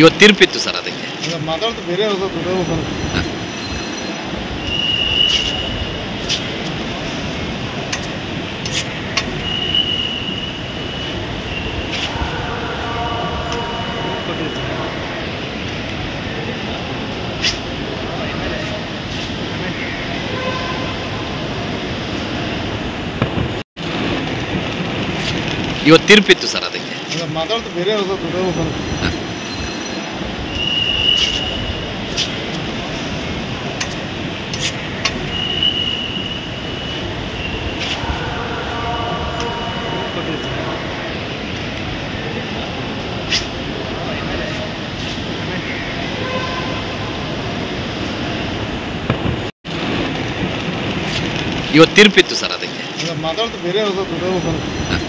ಇವತ್ತು ತೀರ್ಪಿತ್ತು ಸರ್ ಅದಕ್ಕೆ ಮಾತಾಡ್ತು ಬೇರೆ ಇವತ್ತು ತೀರ್ಪಿತ್ತು ಸರ್ ಅದಕ್ಕೆ ಮಾತಾಡ್ತು ಬೇರೆ ಇವತ್ತು ತೀರ್ಪಿತ್ತು ಸರ್ ಅದಕ್ಕೆ ಮಾತಾಡ್ತು ಬೇರೆ